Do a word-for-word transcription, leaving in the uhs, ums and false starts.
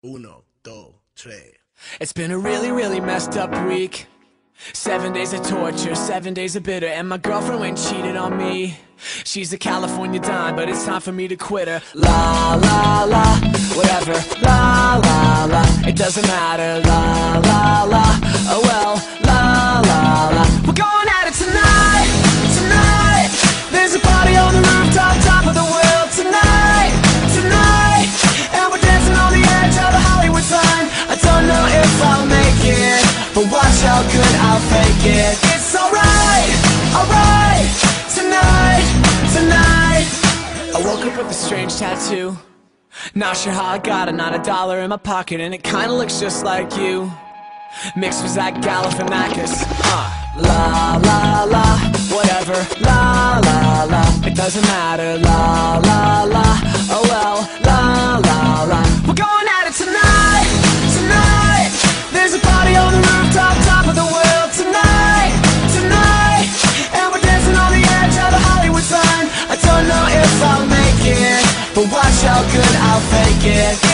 Uno, dos, tres. It's been a really, really messed up week. Seven days of torture, seven days of bitter, and my girlfriend went and cheated on me. She's a California dime, but it's time for me to quit her. La, la, la, whatever. La, la, la, it doesn't matter. La, la, la, oh well. La, la, la, we're going at it tonight, tonight. There's a party on the rooftop, top of the world tonight, tonight. And we're dancing on the edge of the Hollywood sign. I don't know if I'll make it, but watch how good I'll fake it. It's alright, alright, tonight, tonight. I woke up with a strange tattoo. Not sure how I got it, not a dollar in my pocket, and it kinda looks just like you. Mixed with that Galifianakis. Uh, la, la, la, whatever. La, la, la, it doesn't matter. La, la, la, oh well. La, la, la, we're going at it tonight, tonight. There's a party on the rooftop, top of the world tonight, tonight. And we're dancing on the edge of the Hollywood sign. I don't know if I'll make it, but watch how good I'll fake it.